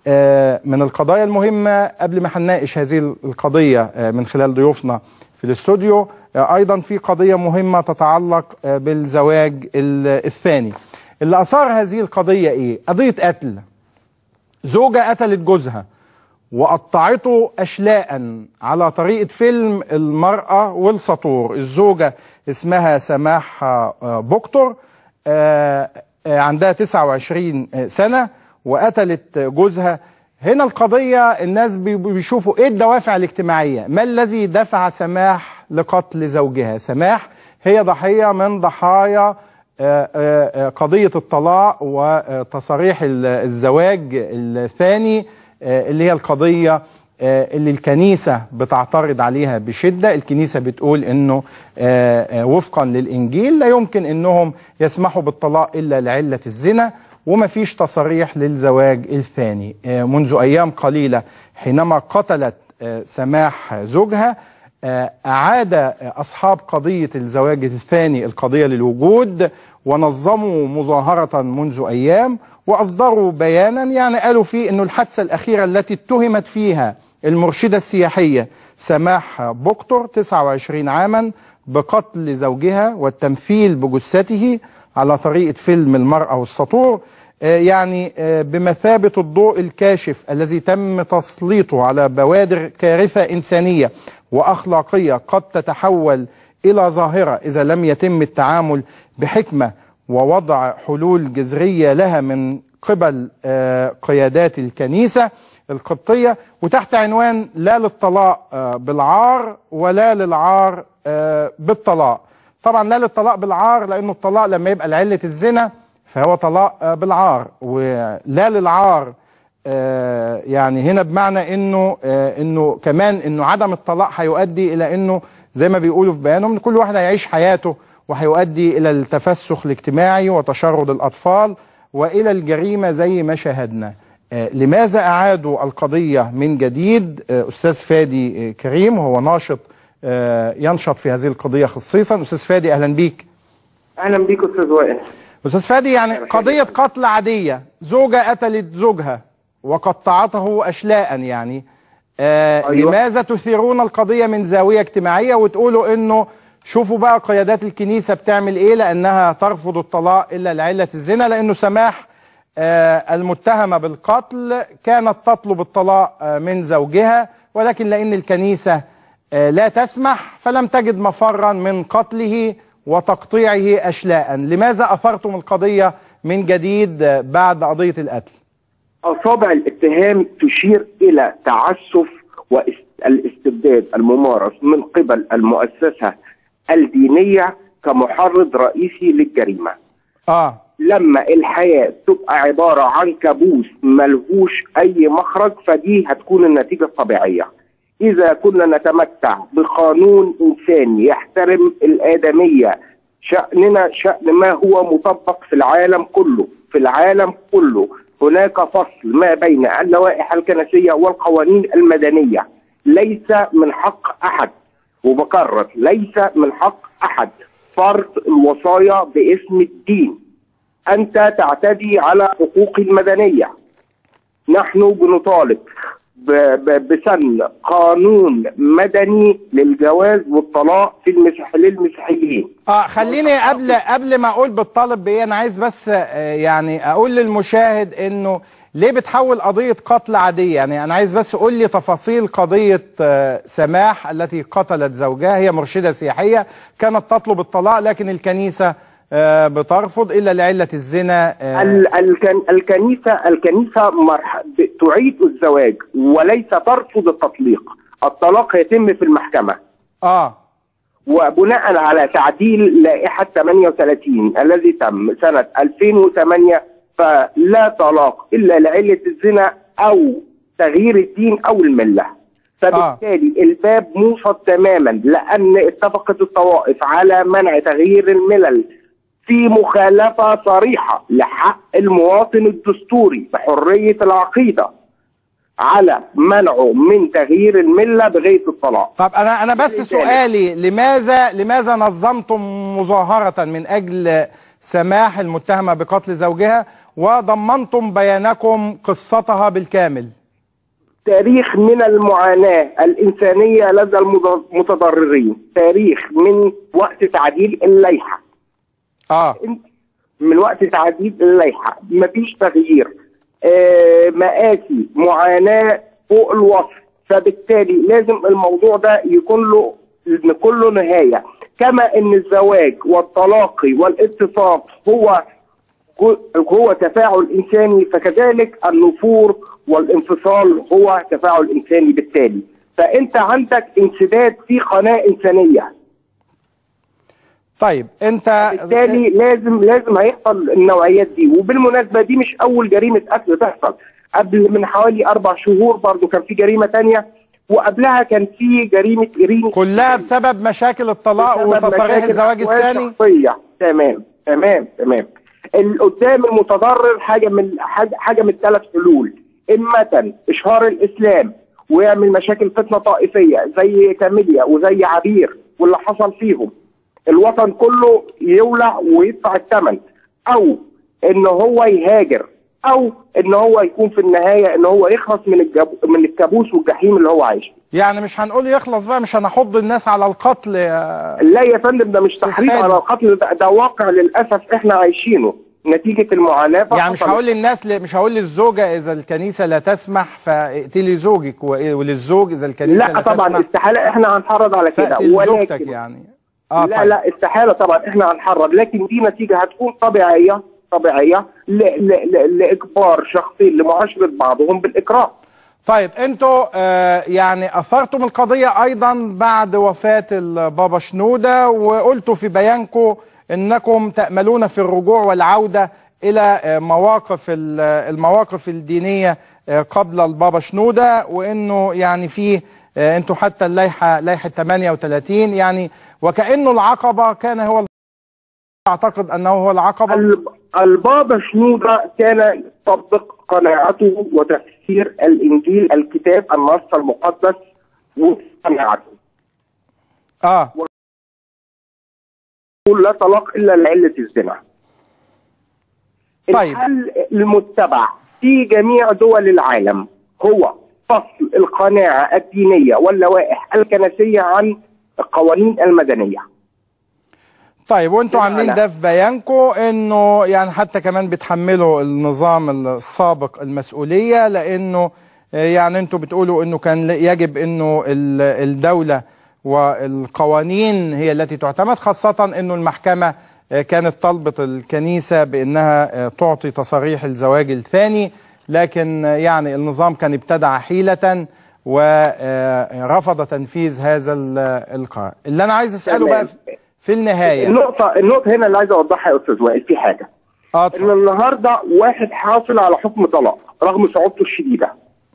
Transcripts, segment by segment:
من القضايا المهمة قبل ما هنناقش هذه القضية من خلال ضيوفنا في الاستوديو. أيضا في قضية مهمة تتعلق بالزواج الثاني. اللي أثار هذه القضية إيه؟ قضية قتل. زوجة قتلت جوزها وقطعته أشلاء على طريقة فيلم المرأة والسطور. الزوجة اسمها سماح بكتر، عندها 29 سنة وقتلت جوزها. هنا القضية الناس بيشوفوا ايه الدوافع الاجتماعية، ما الذي دفع سماح لقتل زوجها. سماح هي ضحية من ضحايا قضية الطلاق وتصاريح الزواج الثاني، اللي هي القضية اللي الكنيسة بتعترض عليها بشدة. الكنيسة بتقول انه وفقا للإنجيل لا يمكن انهم يسمحوا بالطلاق إلا لعلة الزنا، وما فيش تصريح للزواج الثاني. منذ أيام قليلة حينما قتلت سماح زوجها، أعاد أصحاب قضية الزواج الثاني القضية للوجود، ونظموا مظاهرة منذ أيام وأصدروا بيانا يعني قالوا فيه أنه الحادثة الأخيرة التي اتهمت فيها المرشدة السياحية سماح بكتر 29 عاما بقتل زوجها والتمثيل بجثته على طريقة فيلم المرأة والسطور، يعني بمثابة الضوء الكاشف الذي تم تسليطه على بوادر كارثة إنسانية وأخلاقية قد تتحول إلى ظاهرة إذا لم يتم التعامل بحكمة ووضع حلول جذرية لها من قبل قيادات الكنيسة القبطية، وتحت عنوان لا للطلاق بالعار ولا للعار بالطلاق. طبعا لا للطلاق بالعار لأنه الطلاق لما يبقى لعلة الزنا فهو طلاق بالعار، ولا للعار يعني هنا بمعنى انه كمان انه عدم الطلاق هيؤدي الى انه زي ما بيقولوا في بيانهم ان كل واحد هيعيش حياته، وهيؤدي الى التفسخ الاجتماعي وتشرد الاطفال والى الجريمه زي ما شاهدنا. لماذا اعادوا القضيه من جديد؟ استاذ فادي كريم وهو ناشط ينشط في هذه القضيه خصيصا. استاذ فادي اهلا بيك. اهلا بيك استاذ وائل. استاذ فادي، يعني قضيه قتل عاديه، زوجه قتلت زوجها وقطعته اشلاء، يعني أيوة. لماذا تثيرون القضيه من زاويه اجتماعيه وتقولوا انه شوفوا بقى قيادات الكنيسه بتعمل ايه لانها ترفض الطلاق الا لعله الزنا، لانه سماح المتهمه بالقتل كانت تطلب الطلاق من زوجها، ولكن لان الكنيسه لا تسمح فلم تجد مفرا من قتله وتقطيعه أشلاء. لماذا أثرتم القضية من جديد بعد قضية القتل؟ أصابع الاتهام تشير إلى تعسف والاستبداد الممارس من قبل المؤسسة الدينية كمحرض رئيسي للجريمة. لما الحياة تبقى عبارة عن كابوس ملهوش أي مخرج فدي هتكون النتيجة الطبيعية. إذا كنا نتمتع بقانون إنساني يحترم الآدمية، شأننا شأن ما هو مطبق في العالم كله. في العالم كله هناك فصل ما بين اللوائح الكنسية والقوانين المدنية. ليس من حق أحد، وبكرر ليس من حق أحد، فرض الوصايا باسم الدين. أنت تعتدي على حقوقي المدنية. نحن بنطالب بسن قانون مدني للجواز والطلاق للمسيحيين. خليني قبل ما اقول بالطالب بايه، انا عايز بس يعني اقول للمشاهد انه ليه بتحول قضيه قتل عاديه. يعني انا عايز بس قول لي تفاصيل قضيه سماح التي قتلت زوجها. هي مرشده سياحيه كانت تطلب الطلاق لكن الكنيسه بترفض الا لعله الزنا. الكنيسه تعيد الزواج وليس ترفض التطليق. الطلاق يتم في المحكمه. وبناء على تعديل لائحه 38 الذي تم سنه 2008 فلا طلاق الا لعله الزنا او تغيير الدين او المله. فبالتالي الباب موصد تماما، لان اتفقت الطوائف على منع تغيير الملل في مخالفة صريحة لحق المواطن الدستوري بحرية العقيدة على منعه من تغيير الملة بغاية الطلاق. طب أنا بس سؤالي، لماذا نظمتم مظاهرة من أجل سماح المتهمة بقتل زوجها وضمنتم بيانكم قصتها بالكامل. تاريخ من المعاناة الإنسانية لدى المتضررين، تاريخ من وقت تعديل اللائحة. من وقت تعديل اللائحة مفيش تغيير، مآسي، معاناة فوق الوصف، فبالتالي لازم الموضوع ده يكون له نهاية. كما ان الزواج والتلاقي والاتصال هو تفاعل انساني، فكذلك النفور والانفصال هو تفاعل انساني. بالتالي فانت عندك انسداد في قناة انسانية. طيب انت بالتالي لازم هيحصل النوعيات دي. وبالمناسبة دي مش اول جريمة قتل تحصل، قبل من حوالي 4 شهور برضو كان في جريمة تانية، وقبلها كان في جريمة إيرين، كلها بسبب مشاكل الطلاق وتصريح الزواج الثاني. تمام. قدام المتضرر حاجة من 3 حلول: إما إشهار الإسلام ويعمل مشاكل فتنة طائفية زي كاميليا وزي عبير واللي حصل فيهم، الوطن كله يولع ويدفع الثمن، أو إن هو يهاجر، او ان هو يكون في النهايه ان هو يخلص من الكابوس والجحيم اللي هو عايشه. يعني مش هنقول يخلص بقى، مش هنحض الناس على القتل لا يا فندم، ده مش تحريض على القتل، ده واقع للاسف احنا عايشينه نتيجه المعاناه. يعني مش هقول للناس، مش هقول للزوجه اذا الكنيسه لا تسمح فاقتلي زوجك، وللزوج اذا الكنيسه لا طبعا تسمح استحاله احنا هنحرض على كده، ولكن يعني لا طيب. لا استحاله طبعا احنا هنحرض، لكن دي نتيجه هتكون طبيعيه لاجبار شخصين لمعاشره بعضهم بالاكراه. طيب انتوا يعني اثرتم القضيه ايضا بعد وفاه البابا شنوده، وقلتوا في بيانكم انكم تأملون في الرجوع والعوده الى المواقف الدينيه قبل البابا شنوده، وانه يعني في انتوا حتى لائحه 38 يعني وكأنه العقبه كان هو، اعتقد انه هو العقبه. البابا شنوده كان يطبق قناعته وتفسير الانجيل، الكتاب النص المقدس وقناعته. لا طلاق الا لعله الزنا. طيب. الحل المتبع في جميع دول العالم هو فصل القناعه الدينيه واللوائح الكنسيه عن القوانين المدنيه. طيب وانتوا عاملين ده في بيانكم، انه يعني حتى كمان بتحملوا النظام السابق المسؤوليه، لانه يعني انتوا بتقولوا انه كان يجب انه الدوله والقوانين هي التي تعتمد، خاصه انه المحكمه كانت طلبت الكنيسه بانها تعطي تصاريح الزواج الثاني، لكن يعني النظام كان ابتدع حيله ورفض تنفيذ هذا القرار. اللي انا عايز اساله بقى في النهايه، النقطه هنا اللي عايز اوضحها يا استاذ وائل في حاجه، ان النهارده واحد حاصل على حكم طلاق رغم صعوبته الشديده،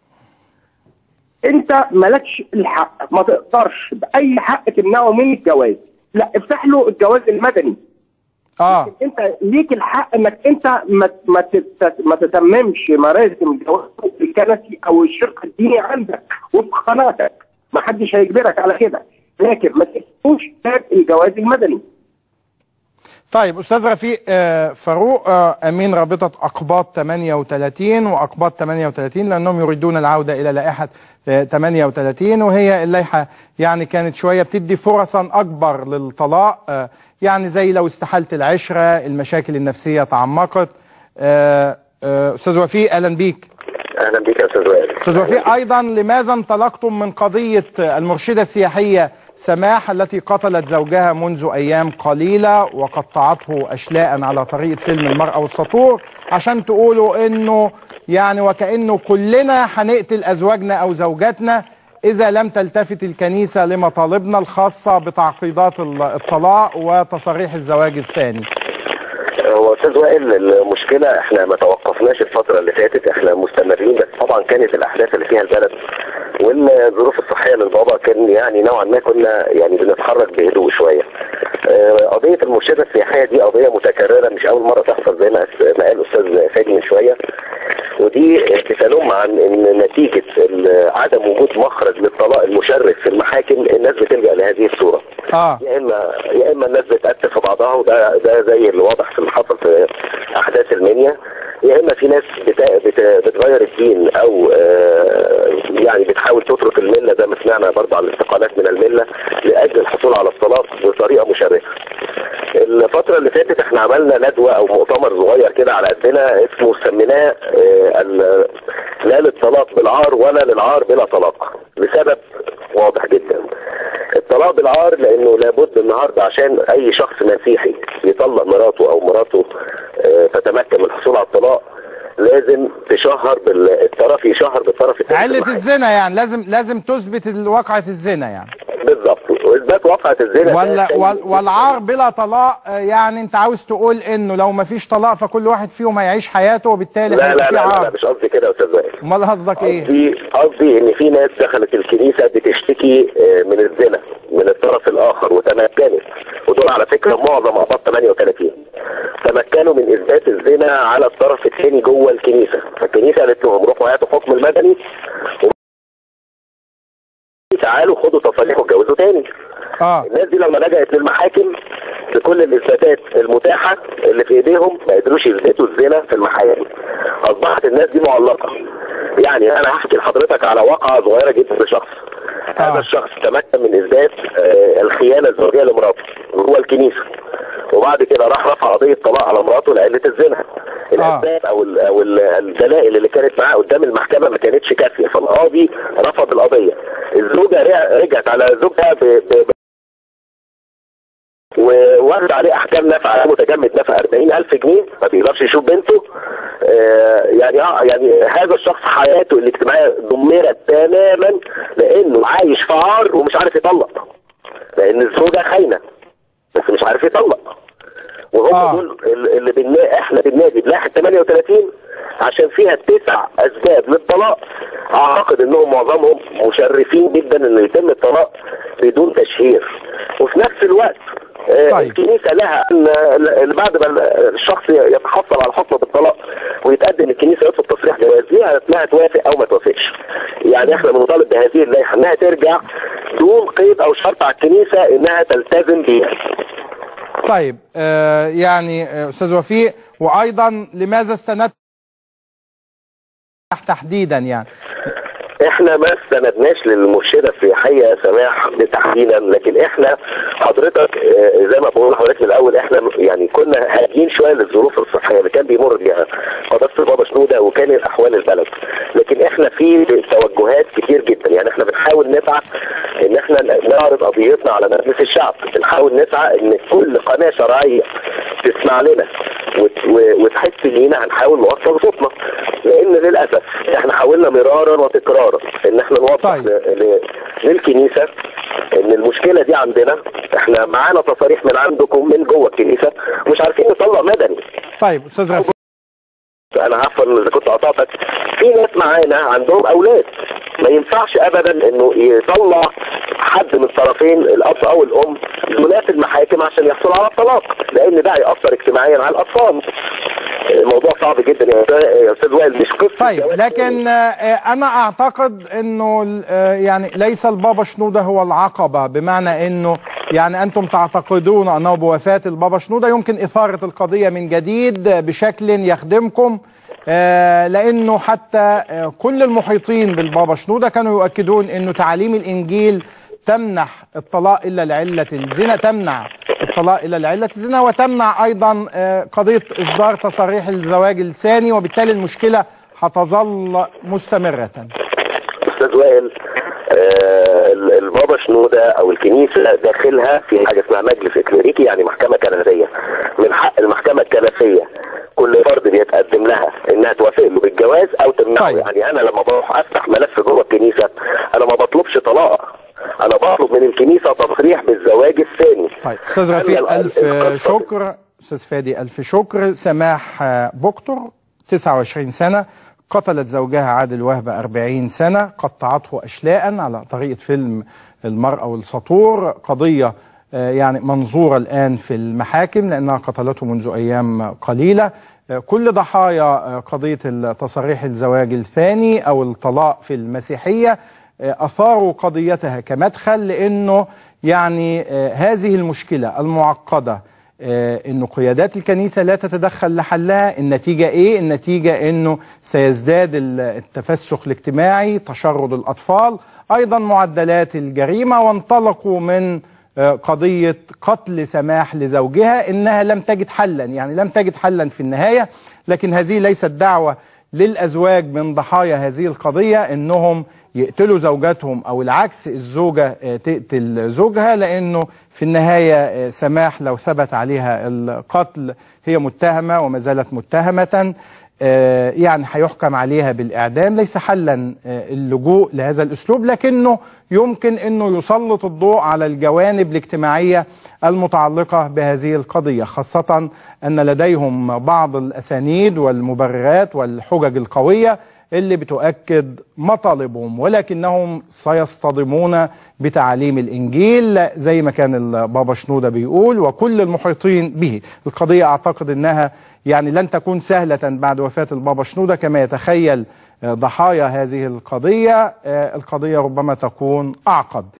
انت مالكش الحق، ما تقدرش باي حق تمنعه من الجواز، لا افتح له الجواز المدني. انت ليك الحق انك انت ما تتممش مراسم الجواز الكنسي او الشق الديني عندك وفق قناعتك، ما حدش هيجبرك على كده، لكن ما تفتحوش باب الجواز المدني. طيب استاذ رفيق فاروق، امين رابطه اقباط 38 واقباط 38 لانهم يريدون العوده الى لائحه 38، وهي اللائحه يعني كانت شويه بتدي فرصا اكبر للطلاق، يعني زي لو استحالت العشره، المشاكل النفسيه تعمقت. استاذ وفيق اهلا بيك. اهلا بيك يا استاذ وائل. استاذ وفيق، ايضا لماذا انطلقتم من قضيه المرشده السياحيه سماح التي قتلت زوجها منذ أيام قليلة وقطعته أشلاء على طريقة فيلم المرأة والسطور، عشان تقولوا إنه يعني وكأنه كلنا هنقتل أزواجنا أو زوجاتنا إذا لم تلتفت الكنيسة لمطالبنا الخاصة بتعقيدات الطلاق وتصاريح الزواج الثاني؟ هو استاذ وائل المشكله احنا ما توقفناش الفتره اللي فاتت، احنا مستمرين، بس طبعا كانت الاحداث اللي فيها البلد والظروف الصحيه للبابا كان يعني نوعا ما كنا يعني بنتحرك بهدوء شويه. قضيه المرشده السياحيه دي قضيه متكرره، مش اول مره تحصل زي ما قال الاستاذ فادي من شويه، ودي بتنم عن ان نتيجه عدم وجود مخرج للطلاق المشرف في المحاكم الناس بتلجا لهذه الصوره. يا اما الناس بتقتل في بعضها، وده زي اللي واضح في اللي حصل في احداث المنيا، يا اما في ناس بتغير الدين او يعني بتحاول تترك المله، زي ما سمعنا برضه عن الاستقالات من المله لاجل الحصول على الطلاق بطريقه مشرفه. الفتره اللي فاتت احنا عملنا ندوه او مؤتمر صغير كده على قدنا اسمه سميناه لا للطلاق بالعار ولا للعار بلا طلاق، لسبب واضح جدا. الطلاق بالعار لانه لابد النهارده عشان اي شخص مسيحي يطلق مراته او مراته تتمكن من الحصول على الطلاق لازم تشهر الطرف يشهر بالطرف الثاني. علة الزنا يعني لازم تثبت واقعة الزنا يعني. بالظبط، واثبات واقعة الزنا. والعار بلا طلاق يعني انت عاوز تقول انه لو ما فيش طلاق فكل واحد فيهم هيعيش حياته وبالتالي لا لا لا, لا مش قصدي كده يا استاذ وائل. امال قصدك ايه؟ قصدي ان في ناس دخلت الكنيسه بتشتكي من الزنا من الطرف الاخر وتمكنت، ودول على فكره معظم اقباط 38 تمكنوا من اثبات الزنا على الطرف الثاني جوه الكنيسه، فالكنيسه قالت لهم روحوا هاتوا الحكم المدني تعالوا خدوا تصاريح واتجوزوا تاني. الناس دي لما لجأت للمحاكم بكل الاثباتات المتاحه اللي في ايديهم ما قدروش يثبتوا الزنا في المحاكم، اصبحت الناس دي معلقه. يعني انا هحكي لحضرتك على واقعه صغيره جدا لشخص. هذا الشخص تمكن من اثبات الخيانه الزوجيه لمراته جوه الكنيسه، وبعد كده راح رفع قضيه طلاق على مراته لعله الزنا. الاسباب او الدلائل اللي كانت معاه قدام المحكمه ما كانتش كافيه، فالقاضي رفض القضيه. الزوجه رجعت على زوجها وورد عليه احكام نفع متجمد نفع 40,000 جنيه، ما بيقدرش يشوف بنته. يعني هذا الشخص حياته الاجتماعيه دمرت تماما لانه عايش في عار ومش عارف يطلق، لان الزوجه خاينه بس مش عارف يطلق. وهم دول اللي احنا بننادي بلائحه 38 عشان فيها 9 اسباب للطلاق. اعتقد انهم معظمهم مشرفين جدا انه يتم الطلاق بدون تشهير، وفي نفس الوقت الكنيسه لها ان بعد ما الشخص يتحصل على الحكم بالطلاق ويتقدم الكنيسه يطلب تصريح جواز ليها انها توافق او ما توافقش. يعني احنا بنطالب بهذه اللائحه انها ترجع دون قيد او شرط على الكنيسه انها تلتزم بيها. طيب يعني استاذ وفيق، وايضا لماذا استندت تحديدا؟ يعني احنا ما استندناش للمرشده السياحيه سماح تحديدا، لكن احنا حضرتك زي ما بقول لحضرتك من الاول احنا يعني كنا هادين شويه للظروف الصحيه اللي كان بيمر بيها قداسه البابا شنوده وكان احوال البلد، لكن احنا في توجهات كتير جدا. يعني احنا بنحاول نسعى ان احنا نعرض قضيتنا على مجلس الشعب، بنحاول نسعى ان كل قناه شرعيه تسمع لنا وتحس لينا هنحاول نوصل صوتنا، لان للاسف احنا حاولنا مرارا وتكرارا ان احنا نوضح للكنيسه ان المشكله دي عندنا، احنا معانا تصاريح من عندكم من جوه الكنيسه مش عارفين نطلق مدني. طيب استاذ غفور، انا عفوا اذا كنت قطعتك. في ناس معانا عندهم اولاد، ما ينفعش ابدا انه يطلع حد من الطرفين الاب او الام في المحاكم عشان يحصل على الطلاق، لان ده هيأثر اجتماعيا على الاطفال. الموضوع صعب جدا يا استاذ وائل، مش قصه. طيب لكن انا اعتقد انه يعني ليس البابا شنوده هو العقبه، بمعنى انه يعني انتم تعتقدون انه بوفاه البابا شنوده يمكن اثاره القضيه من جديد بشكل يخدمكم، لانه حتى كل المحيطين بالبابا شنوده كانوا يؤكدون انه تعاليم الانجيل تمنح الطلاق الا لعله الزنا، تمنع الطلاق الا لعله الزنا، وتمنع ايضا قضيه اصدار تصاريح الزواج الثاني، وبالتالي المشكله هتظل مستمره. استاذ وائل، البابا شنوده او الكنيسه داخلها في حاجه اسمها مجلس اكليريكي، يعني محكمه كنسيه. من حق المحكمه الكنسيه كل فرد بيتقدم لها انها توافق له بالجواز او تمنعه. طيب. يعني انا لما بروح افتح ملف جوه الكنيسه انا ما بطلبش طلاق، انا بطلب من الكنيسه تصريح بالزواج الثاني. طيب استاذ رفيق، الف شكر. استاذ فادي، الف شكر. سماح بكتر 29 سنه، قتلت زوجها عادل وهبه 40 سنه، قطعته اشلاء على طريقه فيلم المرأة والسطور. قضيه يعني منظوره الان في المحاكم لانها قتلته منذ ايام قليله. كل ضحايا قضيه تصريح الزواج الثاني او الطلاق في المسيحيه أثاروا قضيتها كمدخل، لأنه يعني هذه المشكلة المعقدة انه قيادات الكنيسة لا تتدخل لحلها. النتيجة ايه؟ النتيجة انه سيزداد التفسخ الاجتماعي، تشرد الاطفال، ايضا معدلات الجريمة. وانطلقوا من قضية قتل سماح لزوجها انها لم تجد حلا، يعني لم تجد حلا في النهاية. لكن هذه ليست دعوة للأزواج من ضحايا هذه القضية انهم يقتلوا زوجاتهم او العكس، الزوجة تقتل زوجها، لانه في النهاية سماح لو ثبت عليها القتل هي متهمة وما زالت متهمة، يعني هيحكم عليها بالإعدام. ليس حلا اللجوء لهذا الأسلوب، لكنه يمكن أنه يسلط الضوء على الجوانب الاجتماعية المتعلقة بهذه القضية، خاصة أن لديهم بعض الأسانيد والمبررات والحجج القوية اللي بتؤكد مطالبهم، ولكنهم سيصطدمون بتعاليم الإنجيل زي ما كان البابا شنودة بيقول وكل المحيطين به. القضية أعتقد أنها يعني لن تكون سهلة بعد وفاة البابا شنودة كما يتخيل ضحايا هذه القضية. القضية ربما تكون أعقد.